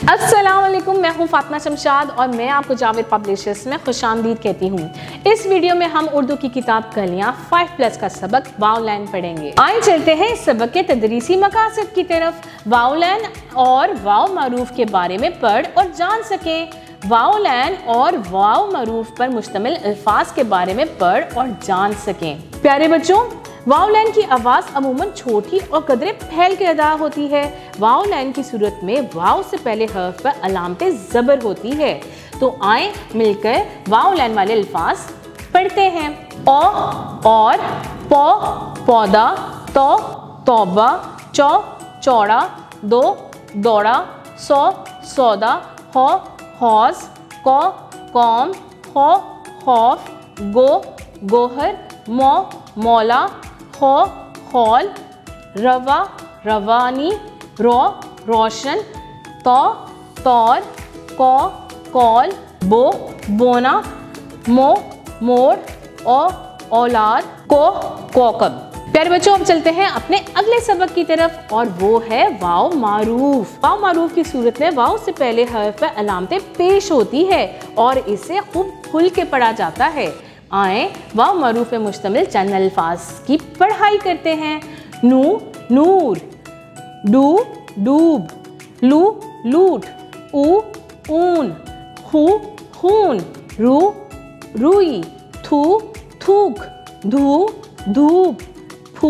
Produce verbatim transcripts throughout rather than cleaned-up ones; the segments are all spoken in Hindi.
अस्सलाम वालेकुम, मैं हूँ फातिमा शमशाद और मैं आपको जावेद पब्लिशर्स में खुशामदीद कहती हूँ। इस वीडियो में हम उर्दू की किताब कलियाँ फाइव प्लस का सबक वाओलाइन पढ़ेंगे। आइए चलते हैं इस सबक के तदरीसी मकासद की तरफ। वाओलाइन और वाओ मरूफ के बारे में पढ़ और जान सके। वाओलाइन और वाओ मरूफ पर मुश्तमिल अल्फाज के बारे में पढ़ और जान सकें। प्यारे बच्चों, वाओलाइन की आवाज़ अमूमन छोटी और कदरे फैल के अदा होती है। वाओलाइन की सूरत में वाओ से पहले हर्फ पर अलामते ज़बर होती है। तो आए मिलकर वाओलाइन वाले अल्फाज पढ़ते हैं। ओ और, पौ पौधा, तो तौबा, चौ चौड़ा, दो दौड़ा, सौ सौदा, हो हौज, कौ कौम, खौ खौफ, गो गोहर, मौ मौला, खौ खौल, रवा रवानी, रो रोशन, तौ तौर, कौ कौल, बो बोना, मो मोर, ओ औलाद, को कोकब। प्यारे बच्चों, अब चलते हैं अपने अगले सबक की तरफ और वो है वाओ मारूफ। वाओ मारूफ की सूरत में वाओ से पहले हर्फ पर अलामतें पेश होती है और इसे खूब खुल के पढ़ा जाता है। आए वाओ मारूफ में मुश्तमिल चंद अल्फाज की पढ़ाई करते हैं। नू नूर, डू डूब, लू लूट, ऊ ऊन, खू खून, रू रुई, थू थूक, धू धूप, फू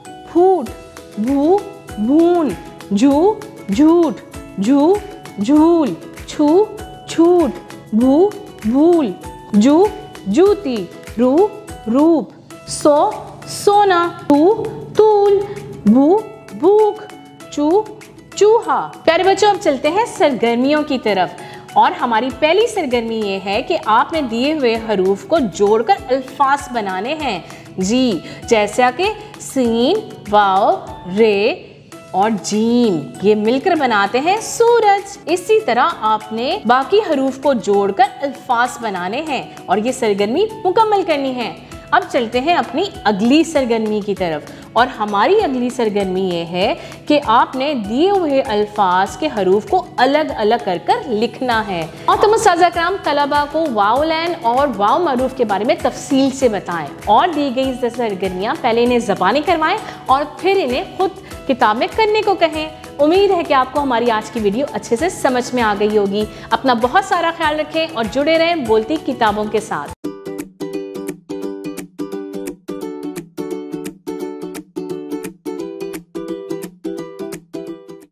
फूट, भू भून, जू झूठ, झू झूल, छू छूट, भू भूल, जू जूती, रू रूप, सो सोना, तू तूल, भू भूख, चू चूहा। प्यारे बच्चों, अब चलते हैं सरगर्मियों की तरफ और हमारी पहली सरगर्मी ये है कि आपने दिए हुए हरूफ को जोड़कर अल्फाज बनाने हैं जी, जैसा कि सीन, वाओ, रे और जीम, ये मिलकर बनाते हैं सूरज। इसी तरह आपने बाकी हरूफ को जोड़कर अल्फाज बनाने हैं और ये सरगर्मी मुकम्मल करनी है। अब चलते हैं अपनी अगली सरगर्मी की तरफ और हमारी अगली सरगर्मी ये है कि आपने दिए हुए अल्फाज के हरूफ को अलग अलग कर कर लिखना है। और तुम उस्ताज़ा कराम तलबा को वाओलाइन और वाओ मरूफ के बारे में तफसील से बताएं और दी गई सरगर्मियाँ पहले इन्हें ज़बानी करवाएं और फिर इन्हें खुद किताब में करने को कहें। उम्मीद है कि आपको हमारी आज की वीडियो अच्छे से समझ में आ गई होगी। अपना बहुत सारा ख्याल रखें और जुड़े रहें बोलती किताबों के साथ।